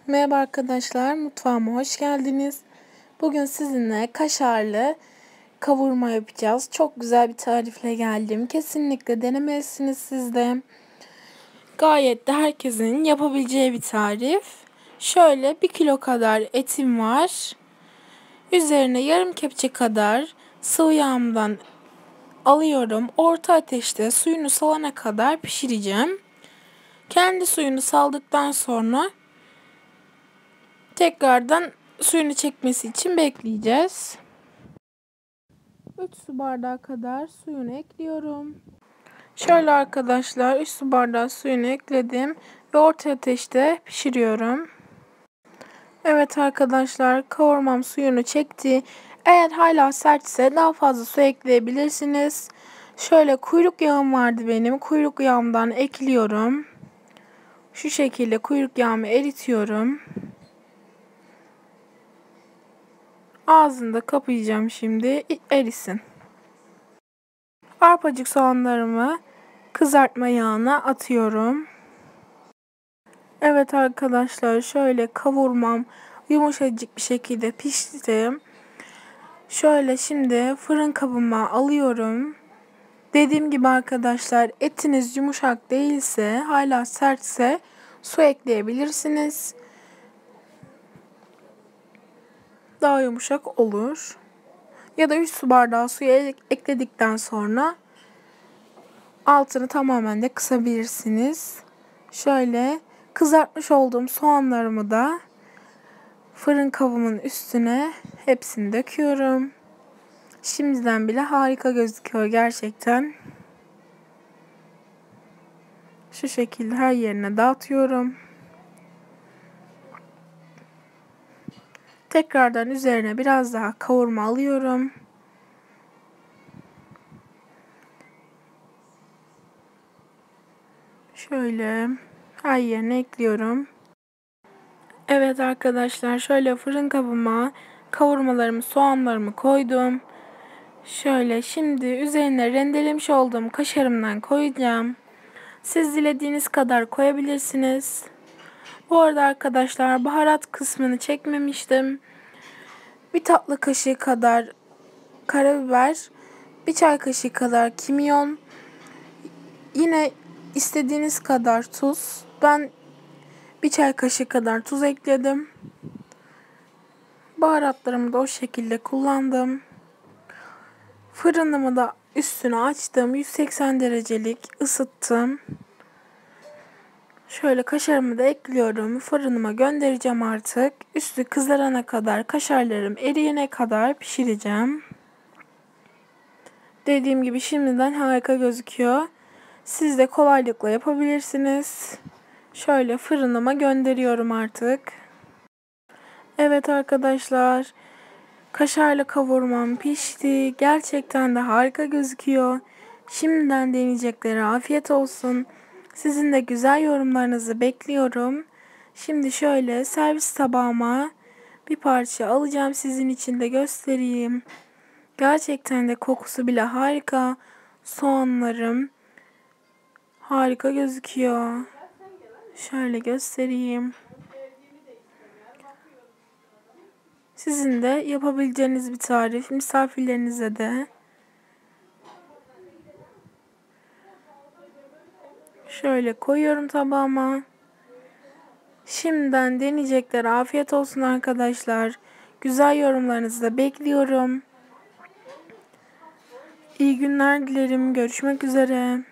Merhaba arkadaşlar, mutfağıma hoş geldiniz. Bugün sizinle kaşarlı kavurma yapacağız. Çok güzel bir tarifle geldim. Kesinlikle denemelisiniz siz de. Gayet de herkesin yapabileceği bir tarif. Şöyle 1 kilo kadar etim var. Üzerine yarım kepçe kadar sıvı yağımdan alıyorum. Orta ateşte suyunu salana kadar pişireceğim. Kendi suyunu saldıktan sonra tekrardan suyunu çekmesi için bekleyeceğiz. 3 su bardağı kadar suyunu ekliyorum. Şöyle arkadaşlar 3 su bardağı suyunu ekledim ve orta ateşte pişiriyorum. Evet arkadaşlar, kavurmam suyunu çekti. Eğer hala sertse daha fazla su ekleyebilirsiniz. Şöyle kuyruk yağım vardı benim. Kuyruk yağımdan ekliyorum. Şu şekilde kuyruk yağımı eritiyorum. Ağzını da kapayacağım şimdi, erisin. Arpacık soğanlarımı kızartma yağına atıyorum. Evet arkadaşlar, şöyle kavurmam yumuşacık bir şekilde pişti. Şöyle şimdi fırın kabıma alıyorum. Dediğim gibi arkadaşlar, etiniz yumuşak değilse, hala sertse su ekleyebilirsiniz. Daha yumuşak olur. Ya da 3 su bardağı suya ekledikten sonra altını tamamen de kısabilirsiniz. Şöyle kızartmış olduğum soğanlarımı da fırın kabımın üstüne hepsini döküyorum. Şimdiden bile harika gözüküyor gerçekten. Şu şekilde her yerine dağıtıyorum. Tekrardan üzerine biraz daha kavurma alıyorum. Şöyle her yerine ekliyorum. Evet arkadaşlar, şöyle fırın kabıma kavurmalarımı, soğanlarımı koydum. Şöyle şimdi üzerine rendelemiş olduğum kaşarımdan koyacağım. Siz dilediğiniz kadar koyabilirsiniz. Bu arada arkadaşlar, baharat kısmını çekmemiştim. 1 tatlı kaşığı kadar karabiber, 1 çay kaşığı kadar kimyon, yine istediğiniz kadar tuz. Ben 1 çay kaşığı kadar tuz ekledim. Baharatlarımı da o şekilde kullandım. Fırınımı da üstünü açtım. 180 derecelik ısıttım. Şöyle kaşarımı da ekliyorum. Fırınıma göndereceğim artık. Üstü kızarana kadar, kaşarlarım eriyene kadar pişireceğim. Dediğim gibi şimdiden harika gözüküyor. Siz de kolaylıkla yapabilirsiniz. Şöyle fırınıma gönderiyorum artık. Evet arkadaşlar, kaşarlı kavurmam pişti. Gerçekten de harika gözüküyor. Şimdiden deneyeceklere afiyet olsun. Sizin de güzel yorumlarınızı bekliyorum. Şimdi şöyle servis tabağıma bir parça alacağım. Sizin için de göstereyim. Gerçekten de kokusu bile harika. Soğanlarım harika gözüküyor. Şöyle göstereyim. Sizin de yapabileceğiniz bir tarif, misafirlerinize de. Şöyle koyuyorum tabağıma. Şimdiden deneyeceklere afiyet olsun arkadaşlar. Güzel yorumlarınızı da bekliyorum. İyi günler dilerim. Görüşmek üzere.